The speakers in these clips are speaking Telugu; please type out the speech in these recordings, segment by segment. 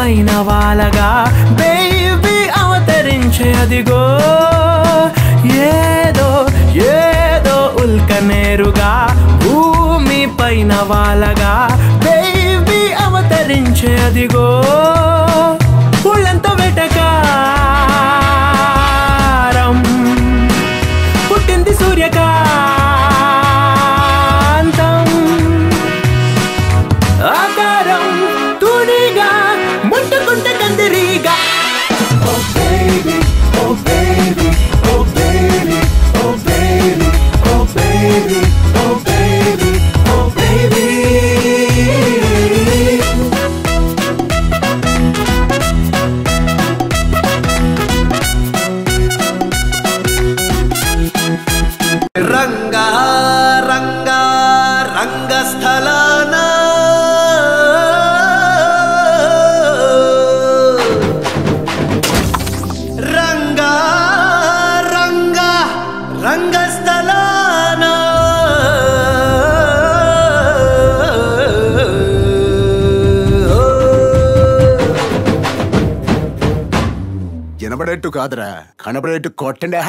పైన వాలగా బేబీ అవతరించే అదిగో ఏదో ఏదో ఉల్కనేరుగా భూమి పైన వాలగా బేబీ అవతరించే అదిగో పుళ్ళంతో వెటకారం పుట్టింది సూర్యకాంతం ఆకారం తూనిగా ముట్టుకుంటే కందిరీగా Oh baby, oh baby, oh baby, oh baby, oh baby, oh baby, oh baby. Ranga Ranga రంగస్థలాన Ranga Ranga రంగస్థలాన వినబడేట్టు కాదురా కనబడేట్టు కొట్టండి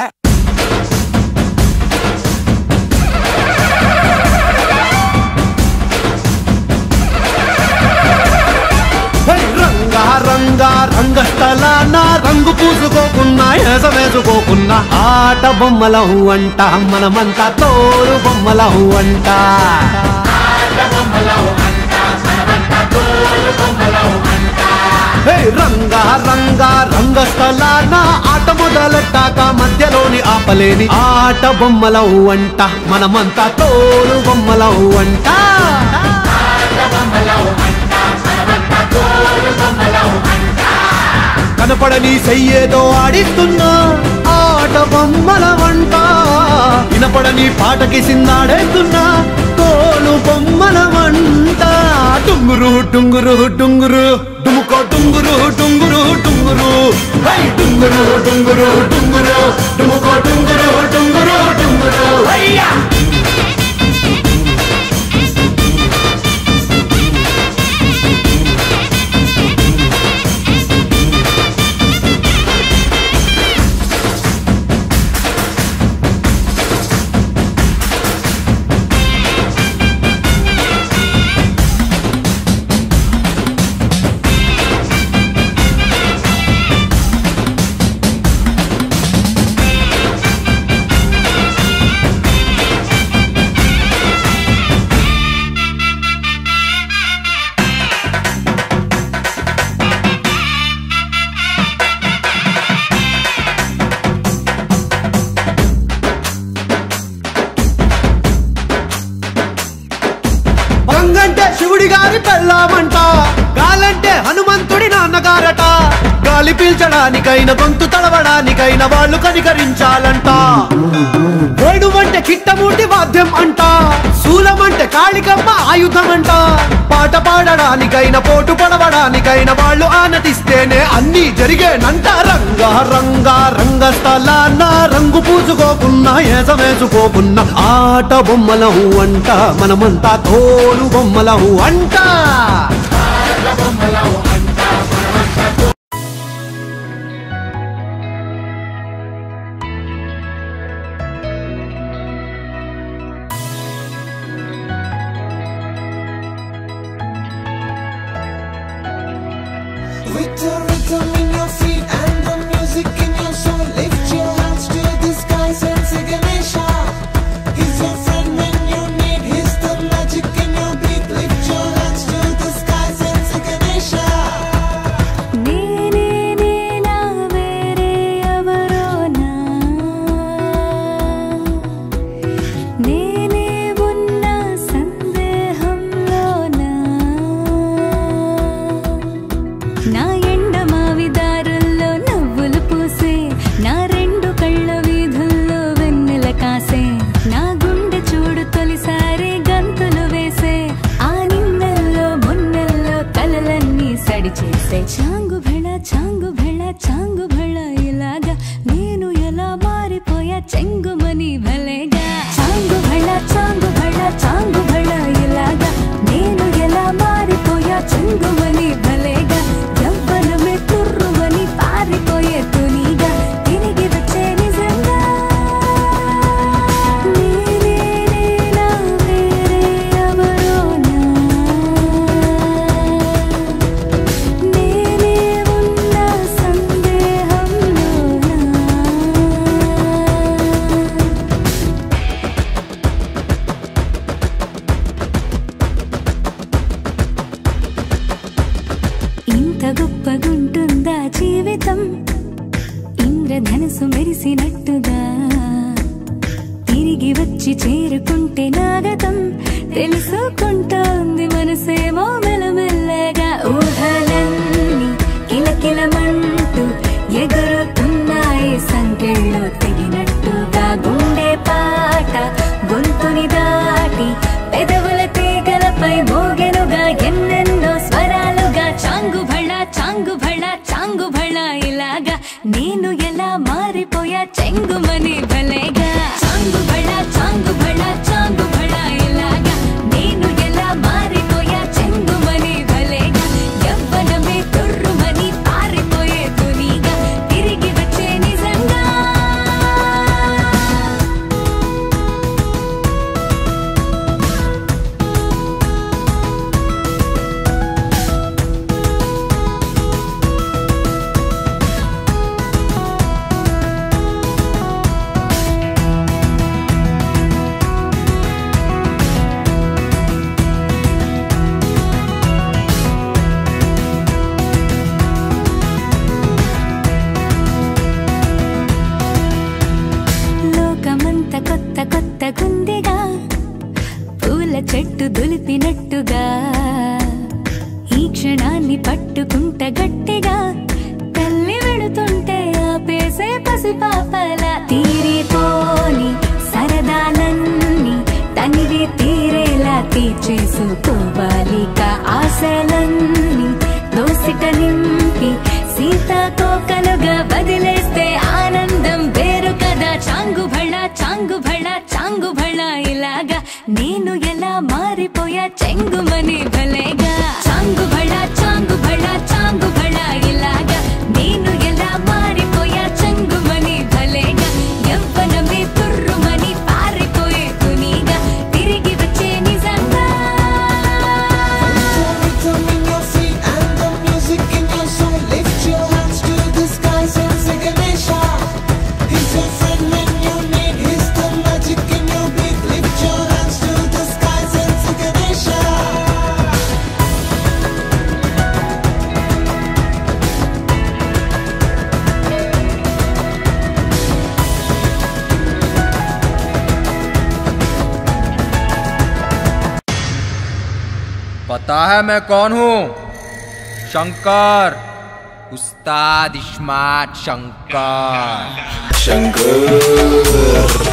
రంగా రంగా రంగస్థలాన రంగు పూసుకోకున్నా ఏస వేసుకోకున్నా ఆట బొమ్మలహు అంట మనమంతా తోలు బొమ్మలహు అంట రంగా రంగా రంగస్థలాన ఆట మొదలెట్టాక మధ్యలోని ఆపలేని ఆట బొమ్మలహు అంట మనమంతా తోలు బొమ్మలహు అంట కనపడని చెయ్యేదో ఆడిస్తున్నా ఆట బొమ్మల వంట వినపడని పాటకి సిందాడేస్తున్నా తోలు బొమ్మల వంట టుంగురు టుంగురు టుంగురు డుముకో టుంగురు టుంగురు టుంగురు టుంగురు టుంగురు టుంగురు డుముకో టుంగురు టుంగురు టుంగురు అయ్యా శివుడి గారి పెళ్ళామంట గాలంటే హనుమంతుడి నాన్నగారట గాలి పీల్చడానికైనా గొంతు తడవడానికైనా వాళ్ళు కనికరించాలంట వేడుమంటే కిట్టమూటి వాద్యం అంట శూలమంటే కాళికమ్మ ఆయుధం అంట పాట పాడడానికైనా పోటు పడవడానికైనా వాళ్ళు ఆనతిస్తేనే అన్ని జరిగేనంట రంగా రంగా రంగస్థలాన రంగు పూసుకోకున్నా ఏసవేసుకోకున్నా ఆట బొమ్మలహు అంట మనమంతా తోలు బొమ్మలహు అంట With the rhythm in your feet and the music in your soul, lift your hands to the skies and say Ganesha. He's your friend when you need. He's the magic in your beat. Lift your hands to the sky. తిరిగి వచ్చి చేరుకుంటే నాగతం తెలుసుకుంటోంది మనసేమో మెల్లమెల్లగా ఊహలన్నీ కిలకిలమంటూ ఎగురుతున్నాయి సంకెళ్ళు తెగినట్టుగా గుండె పాట గొంతుని దాటి పెదవుల తీగలపై మోగెనుగా ఎన్నెన్నో స్వరాలుగా చాంగు భళ చాంగు భళ చాంగు భళ ఇలాగా నేను ఎలా మారిపోయా చెంగుమని భలేగా చాంగు భళ చాంగు భళ చాంగు భళ ఇలాగా నేను ఎలా మారిపోయా చెంగుమని భలేగా యవ్వనమే తుర్రుమని పారిపోయే తునిగా తిరిగి వచ్చే నిజంగా లోకమంత కొత్త కొత్త గుందిగా పూల చెట్టు దులిపినట్టుగా ఈ క్షణాన్ని పట్టుకుంట గట్టిగా తల్లి వెడుతుంటే ఆపేసే పసిపాపల తీరిపోని సరదాలన్నీ తనివి తీరేలా తీర్చేసుకోవాలిక ఆశలన్నీ దోసిట నింపి సీతాకోకలుగా వదిలేస్తే ఆనందం వేరు కదా చాంగు భళ చాంగు భళ చాంగు భళ ఇలాగా నేను ఎలా మారిపోయా చెంగుమని భలేగా చాంగు భళ చాంగు భళ చాంగు భళ ఇలాగా నేను ఎలా మారిపోయా చెంగుమని భలేగా యవ్వనమే తుర్రుమని పారిపోయే తునిగా తిరిగి వచ్చే నిజంగా Rhythm in your feet and the music in your soul. Lift your hands to the skies and sing Ganesha. He's your friend when you need. He's the magic in your beat. Lift your hands to the skies and sing Ganesha. पता है मैं कौन हूँ? शंकर, उस्ताद स्मार्ट शंकर। शंकर